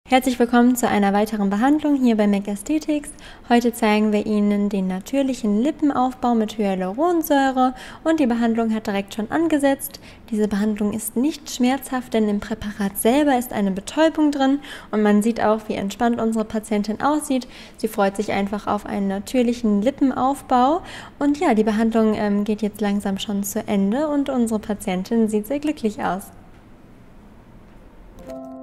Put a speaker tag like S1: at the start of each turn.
S1: Herzlich willkommen zu einer weiteren Behandlung hier bei MAC Aesthetics. Heute zeigen wir Ihnen den natürlichen Lippenaufbau mit Hyaluronsäure und die Behandlung hat direkt schon angesetzt. Diese Behandlung ist nicht schmerzhaft, denn im Präparat selber ist eine Betäubung drin und man sieht auch, wie entspannt unsere Patientin aussieht. Sie freut sich einfach auf einen natürlichen Lippenaufbau und ja, die Behandlung geht jetzt langsam schon zu Ende und unsere Patientin sieht sehr glücklich aus.